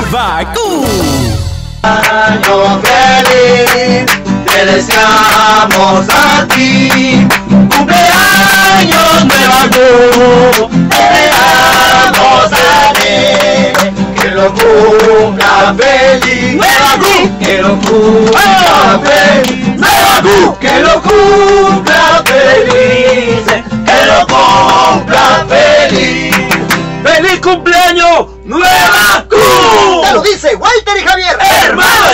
Nueva Q. Año feliz, te deseamos a ti. Cumpleaños Nueva Q, te deseamos a ti. Que lo cumpla feliz, Nueva Q. Que lo cumpla feliz, Nueva Q. Que lo cumpla feliz, que lo cumpla feliz. ¡Feliz cumpleaños, Nueva Q! Te lo dice Walter y Javier. ¡Hermanos!